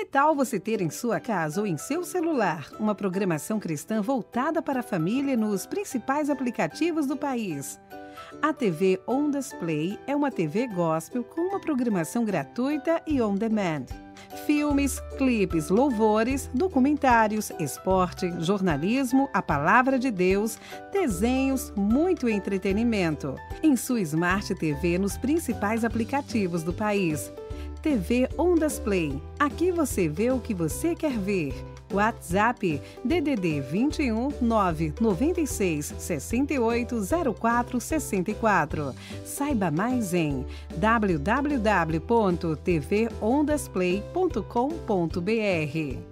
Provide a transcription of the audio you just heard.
tal você ter em sua casa ou em seu celular uma programação cristã voltada para a família nos principais aplicativos do país? A TV Ondas Play é uma TV gospel com uma programação gratuita e on demand. Filmes, clipes, louvores, documentários, esporte, jornalismo, a palavra de Deus, desenhos, muito entretenimento. Em sua Smart TV nos principais aplicativos do país. TV Ondas Play. Aqui você vê o que você quer ver. WhatsApp DDD 21 996 68 04 64. Saiba mais em www.tvondasplay.com.br.